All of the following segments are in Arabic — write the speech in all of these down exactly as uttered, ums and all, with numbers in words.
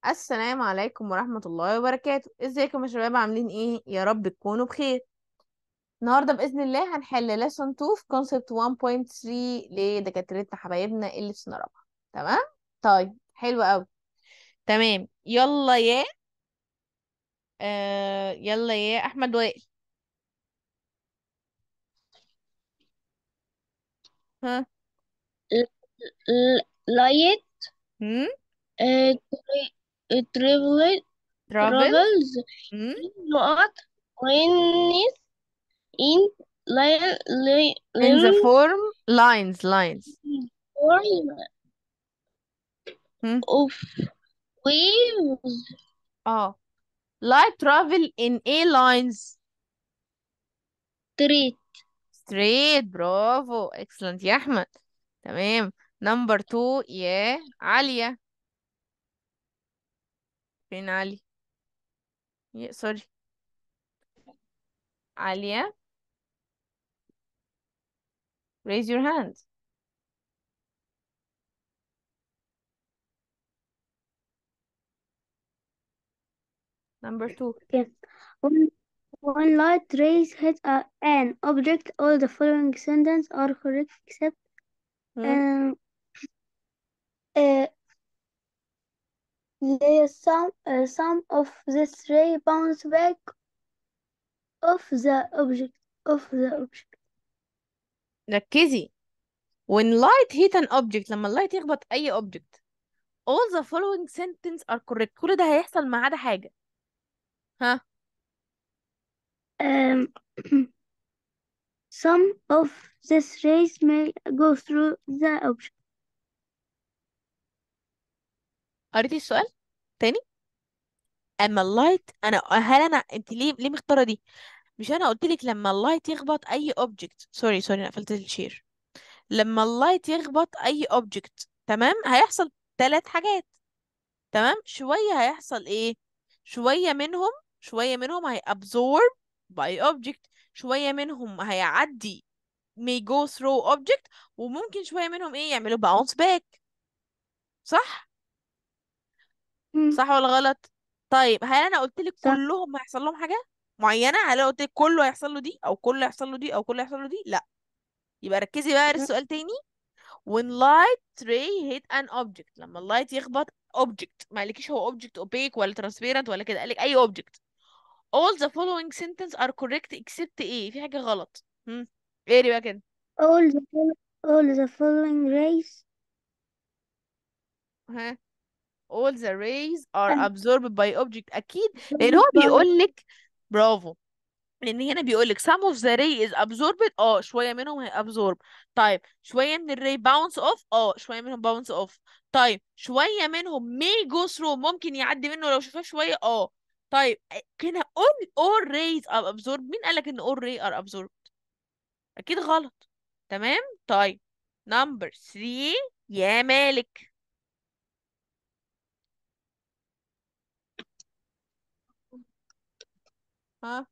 السلام عليكم ورحمة الله وبركاته. ازيكم يا شباب؟ عاملين ايه؟ يا رب تكونوا بخير. النهاردة بإذن الله هنحل lesson اتنين في concept واحد نقطة تلاتة لدكاترتنا حبايبنا اللي في سنة رابعة. تمام؟ طيب حلو قوي. تمام، يلا يا آه يلا يا أحمد وائل. ها؟ light هم؟ uh, travel travels. travels هم؟ نقط when in line in the lines form lines lines. form هم؟ of waves اه light travel in a lines. straight. straight، برافو، excellent يا أحمد. تمام. نمبر اتنين يا عالية. فين علي؟ يا سوري، عالية. raise your hand. number two. Okay. When, when light rays hit a, an object, all the following sentences are correct except hmm? um, uh, the some uh, some of this ray bounce back off the object of the object. ركزي. when light hit an object، لما اللايت يخبط أي object all the following sentence are correct. كل ده هيحصل ما عدا حاجة. ها؟ Um, some of these rays may go through the object. قريتي السؤال تاني؟ اما اللايت انا هل انا انت ليه ليه مختاره دي؟ مش انا قلت لك لما اللايت يخبط اي اوبجكت، سوري سوري انا قفلت الشير. لما اللايت يخبط اي اوبجكت، تمام، هيحصل ثلاث حاجات. تمام، شوية هيحصل ايه؟ شوية منهم شوية منهم هي absorb by object، شوية منهم هيعدي may go through object، وممكن شوية منهم ايه يعملوا bounce back. صح؟ مم. صح ولا غلط؟ طيب هل انا قلت لك صح. كلهم هيحصل لهم حاجة معينة؟ هل انا قلت لك كله هيحصل له دي او كله هيحصل له دي او كله هيحصل له دي؟ لا. يبقى ركزي بقى للسؤال تاني. when light ray hit an object، لما اللايت يخبط object، ما قالكيش هو object opaque ولا transparent ولا كده، قالك اي object all the following sentence are correct except ايه؟ في حاجة غلط. هم؟ ايه بقى كده؟ All the fol- all the following rays ها؟ all the rays are are absorbed by object، اكيد. لان هو absorbed by بيقولك، برافو، لان هنا بيقولك some of the ray is absorbed، اه شوية منهم هي absorb. طيب شوية من الري bounce off، اه شوية منهم bounce off. طيب شوية منهم may go through، ممكن يعدي منه لو شفاه شوية، اه. طيب كده all all rays are absorbed، مين قالك ان all ray are absorbed؟ اكيد غلط. تمام. طيب نمبر ثلاثة يا مالك. ها؟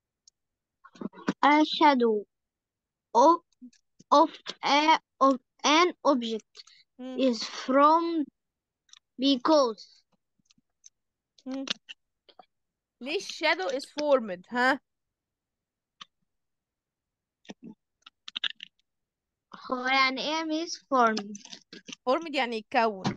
a shadow of of a of an object هم؟ is from because هم؟ ليه الشادو is formed؟ ها؟ هو يعني ايه ميس formed؟ formed يعني يتكون.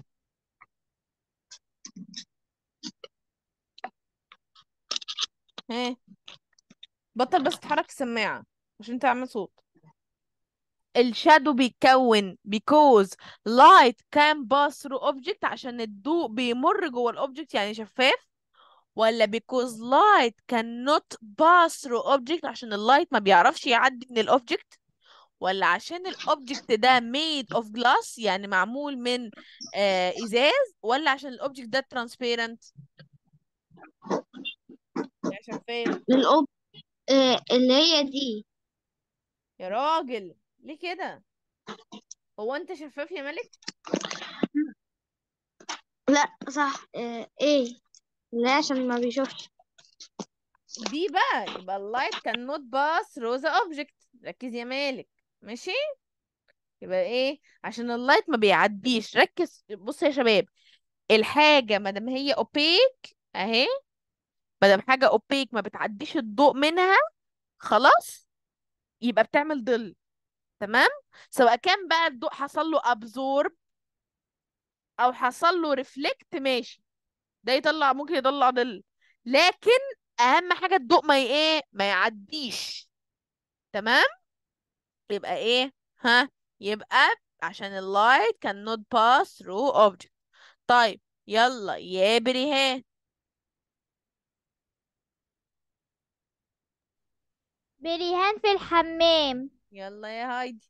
ها؟ بطل بس تحرك السماعة عشان تعمل صوت. الشادو بيتكون because light can pass through object، عشان الضوء بيمر جوه الاوبجكت يعني شفاف، ولا because light cannot pass through object، عشان اللايت ما بيعرفش يعدي من الاوبجكت، ولا عشان الاوبجكت ده made of glass يعني معمول من آه ازاز، ولا عشان الاوبجكت ده transparent يعني شفاف؟ للأوب آه اللي هي دي. يا راجل ليه كده؟ هو انت شفاف يا ملك؟ لا صح، آه ايه، لا عشان ما بيشوفش. بي بقى، يبقى اللايت cannot pass through the object. ركز يا مالك. ماشي. يبقى ايه؟ عشان اللايت ما بيعديش. ركز، بص يا شباب، الحاجة ما دام هي اوبيك اهي، ما دام حاجة اوبيك ما بتعديش الضوء منها، خلاص يبقى بتعمل ظل. تمام. سواء كان بقى الضوء حصل له ابزورب او حصل له ريفلكت، ماشي، ده يطلع، ممكن يطلع ظل، لكن اهم حاجة الضوء ما ي- ايه ما يعديش. تمام. يبقى ايه؟ ها؟ يبقى عشان اللايت cannot pass through object. طيب يلا يا بريهان. بريهان في الحمام. يلا يا هايدي.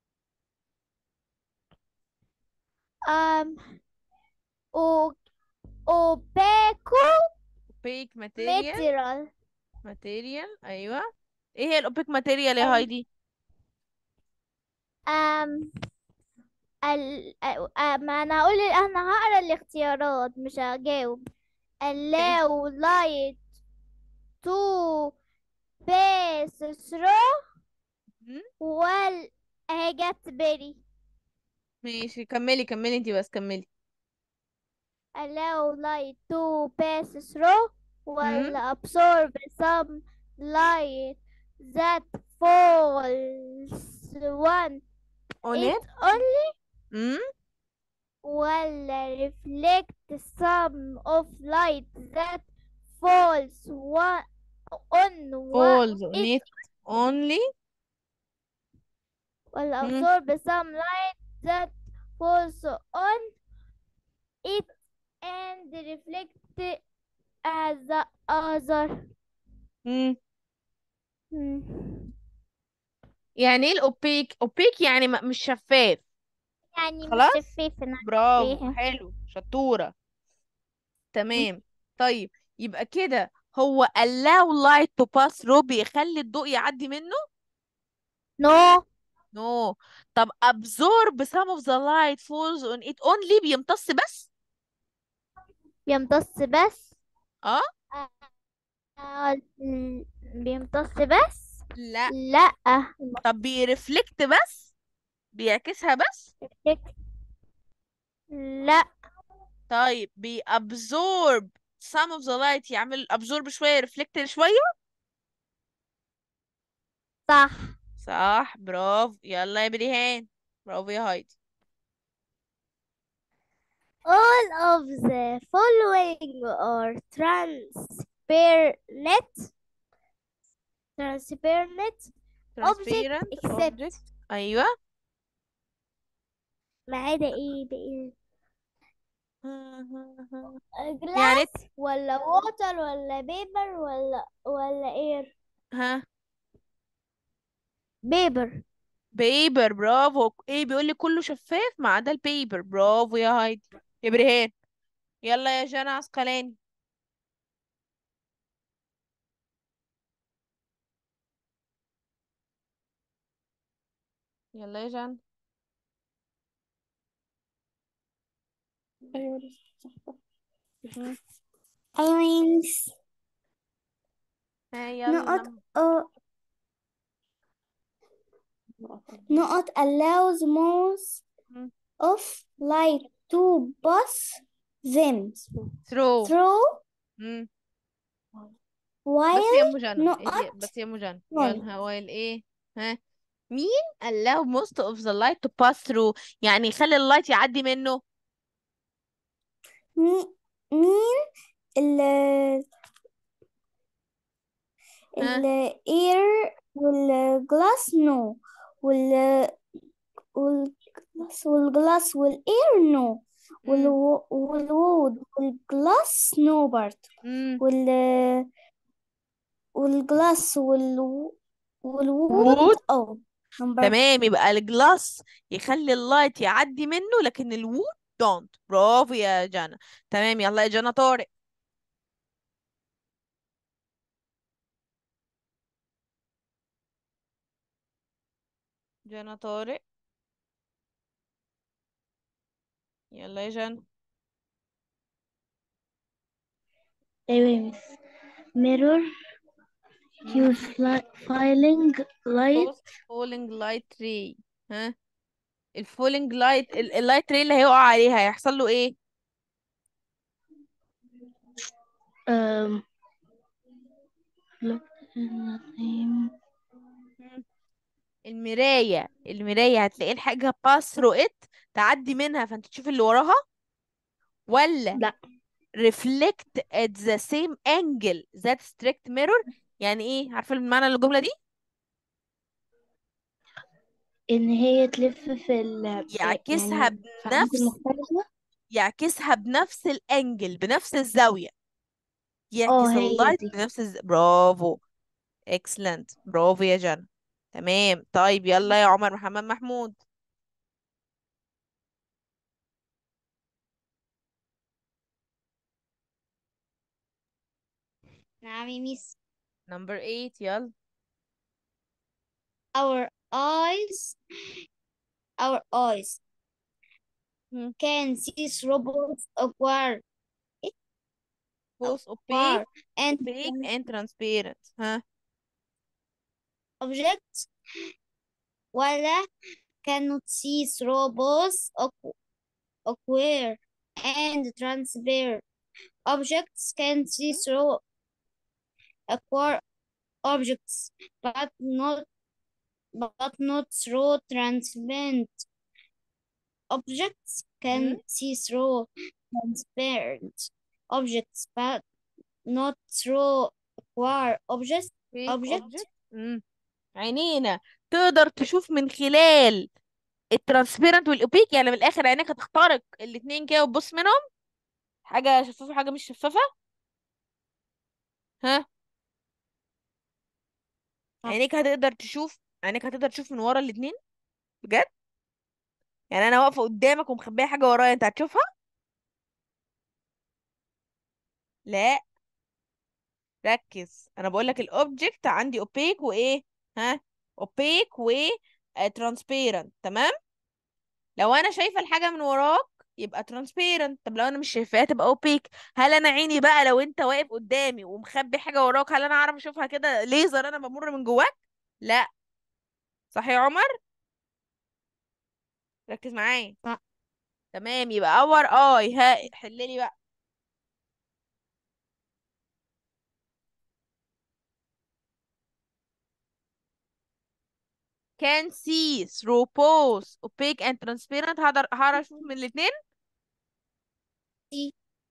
um o opaco opaque material. material. material ايوه. ايه هي الاوبيك ماتيريال يا ال هايدي؟ um ال أ- أ- ما انا هقول انا هقرا الاختيارات مش هجاوب. ماشي. allow light to pass through مم. وال اهي جت بري. ماشي كملي كملي انتي بس كملي. allow light to pass through مم. وال absorb some light that falls one on it it. only مم. ولا reflect some of light that falls one on one falls on it it only. ولا مم. absorb some light that falls on it and reflect as the other. مم. مم. يعني ايه الاوبيك؟ اوبيك يعني م- مش شفاف. يعني مش خلاص. شفاف انا برافو، عارفاها. حلو، شطورة. تمام. طيب يبقى كده هو allow light to pass through بيخلي الضوء يعدي منه. نو. no. طب absorb some of the light falls on it only بيمتص بس. بيمتص بس. اه. آه، بيمتص بس. لا. لا. طب بيرفلكت بس، بيعكسها بس. لا. طيب بيابزورب some of the light، يعمل absorb شوية reflect شوية. صح. صح، برافو. يلا يا بريهان. برافو يا هايدي. All of the following are transparent transparent object transparent object. except ايوه. ما عدا ايه بقى؟ يعني glass ولا water ولا paper ولا ولا air. ها؟ paper. بيبر، برافو. ايه بيقول لي كله شفاف ما عدا البيبر. برافو يا هايدي. يا بريهان. يلا يا جنى عسقلاني. يلا يا جنى. أيوة لسه صح. مم. أيوة. ها نقط يلا. أو نقط allows most مم. of light to pass them through. through مم. بس يا while ام جنى إيه، نقط بس يا ام جنى one. يلا هو ايه؟ ها؟ مين allow most of the light to pass through؟ يعني يخلي اللايت يعدي منه. مي- مين ال ال ها؟ air والجلاس no وال والجلاس والجلاس والاير نو مم. والوود والجلاس نو برضه مم. وال والجلاس وال والوود wood. اه نمبر. تمام، يبقى الجلاس يخلي اللايت يعدي منه لكن الوود don't. برافو يا جانا. تمام. يلا يا جانا طارق. جانا طارق. يلا يا جانا. ايوه مس mirror مم. use li- filing light post falling light ray. ها؟ الفولينج لايت، اللايت ري اللي هيقع عليها هيحصل له ايه؟ um look in the same. مم. المراية المراية هتلاقي الحاجة pass through it، تعدي منها فانت تشوف اللي وراها، ولا لا، reflect at the same angle that strict mirror. يعني ايه؟ عارفة المعنى الجملة دي؟ ان هي تلف في ال يعكسها يعني في اماكن بنفس مختلفة. يعكسها بنفس الانجل، بنفس الزاوية، اه، يعكس هي اللايت دي. بنفس الز... برافو. اكسلنت، برافو يا جنى. تمام. طيب يلا يا عمر محمد محمود. نعم يا ميس. نمبر تمانية يلا. our eyes our eyes هم. can see robots acquire both opaque acquire and opaque trans- and transparent. ها. objects ولا cannot see robots acquire and transparent. Objects can see هم. through acquire objects, but not but not through transparent. Objects هم. can see through transparent objects, but not through acquire objects. opaque Object object. هم. عينينا تقدر تشوف من خلال الترانسبيرنت والاوبيك، يعني من الاخر عينيك هتخترق الاتنين كده وتبص منهم، حاجة شفافة حاجة مش شفافة. ها. عينيك هتقدر تشوف عينيك هتقدر تشوف من ورا الاتنين بجد؟ يعني انا واقفة قدامك ومخبية حاجة ورايا، انت هتشوفها؟ لا. ركز، انا بقول لك الاوبجكت عندي اوبيك وايه. ها. اوبيك و ترانسبيرنت. تمام. لو انا شايفه الحاجه من وراك يبقى ترانسبيرنت، طب لو انا مش شايفاها تبقى اوبيك. هل انا عيني بقى لو انت واقف قدامي ومخبي حاجه وراك، هل انا اعرف اشوفها كده ليزر انا بمر من جواك؟ لا. صح يا عمر؟ ركز معايا. لا. تمام، يبقى اور اي. ها حللي بقى. can see through both opaque and transparent. هقدر هعرف اشوف من الاتنين. see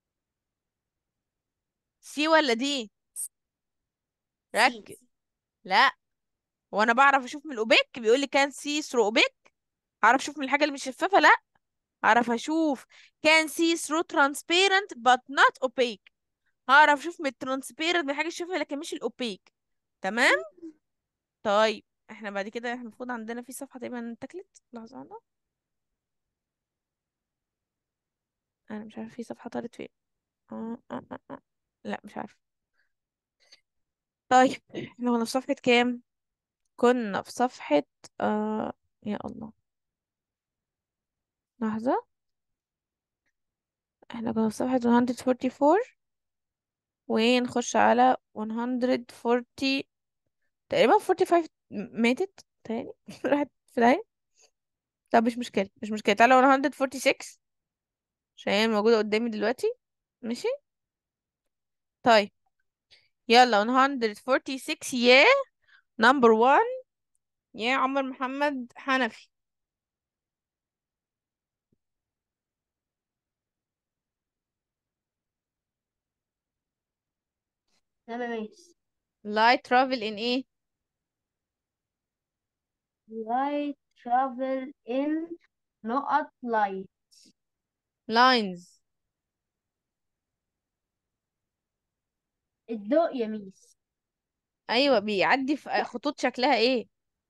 سي ولا دي؟ see ركز. لا. وانا بعرف اشوف من الاوبيك؟ بيقول لي كان سي ثرو اوبيك. اعرف اشوف من الحاجه اللي مش شفافه؟ لا. اعرف اشوف كان سي ثرو ترانسبيرنت but not opaque. هعرف اشوف من الترانسبيرنت من الحاجه الشفافه لكن مش الاوبيك. تمام. طيب احنا بعد كده احنا المفروض عندنا في صفحه تقريبا اتاكلت. لحظه واحده، انا مش عارف في صفحه طارت فين. آه آه آه آه. لا مش عارف. طيب احنا كنا في صفحه كام؟ كنا في صفحه آه يا الله، لحظه. احنا كنا في صفحه مية واربعة وأربعين ونخش على مية وأربعين. تقريبا خمسة وأربعين ماتت تاني راحت في العين. طب مش مشكلة مش مشكلة، تعالى مية وستة وأربعين عشان هي موجودة قدامي دلوقتي. ماشي. طيب يلا مية وستة وأربعين يا نمبر واحد يا عمر محمد حنفي. تمام ماشي. light travel in ايه؟ light travel in نقط light. lines. الضوء يا ميس. ايوه بيعدي في خطوط شكلها ايه؟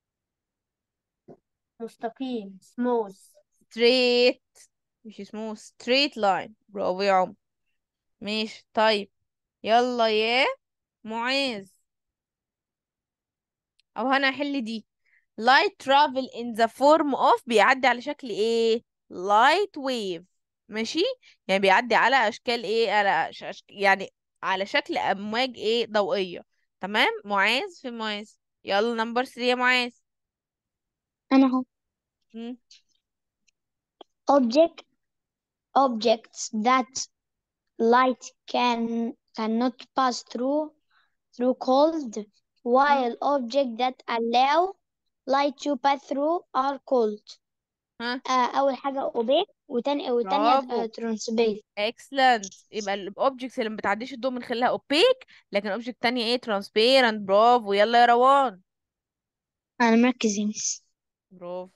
مستقيم smooth. straight. مش smooth، straight line. برافو يا عمر. ماشي طيب. يلا يا معاذ، او انا هحل دي. light travel in the form of بيعدي على شكل ايه؟ light wave. ماشي. يعني بيعدي على اشكال ايه؟ على ش... أش... يعني على شكل امواج ايه؟ ضوئية. تمام. معاذ في معاذ. يلا نمبر تلاتة يا معاذ. أنا هو مم. object objects that light can cannot pass through through cold, while objects that allow light to pass through are cold. ها آه أول حاجة opaque وتاني والتانية برافو. آه transparent. excellent. يبقى الاوبجكتس اللي ما بتعديش الضوء من خلالها opaque، لكن الاوبجكت التانية ايه؟ transparent. برافو. يلا يا روان. أنا مركز يا مس. برافو.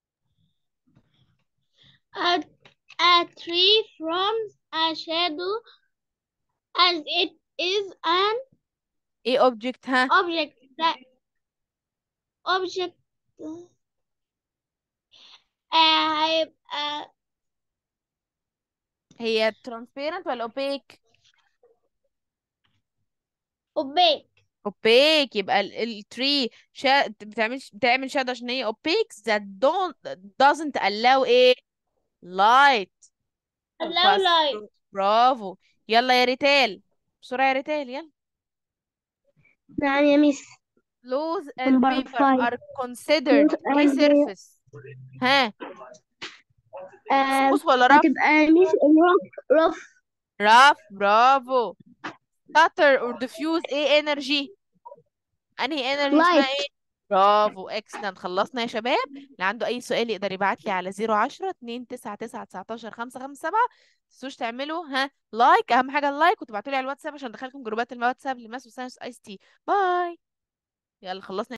A, a tree forms a shadow as it is an ايه اوبجكت؟ ها object that object آه هيبقى هي transparent ولا opaque؟ opaque. opaque. يبقى التري شا... بتعمل بتعمل shadow عشان هي opaque that don't doesn't allow ايه؟ light to allow pass light. through. برافو. يلا يا ريتال، بسرعة يا ريتال يلا. نعم يا مس. laws and number paper five. are considered ايه and surface؟ ها آه smooth ولا rough؟ هتبقى مس rough rough rough. برافو. scatter or diffuse ايه energy؟ انهي انرجي اسمها light. ايه؟ برافو. اكسلنت. خلصنا يا شباب. اللي عنده اي سؤال يقدر يبعت لي على صفر عشرة اتنين تسعة تسعة تسعتاشر خمسة خمسة سبعة. متنسوش تعملوا ها لايك، اهم حاجه اللايك، وتبعتوا لي على الواتساب عشان ادخلكم جروبات الواتساب لماس وساينس اي اس تي. باي. يلا خلصنا.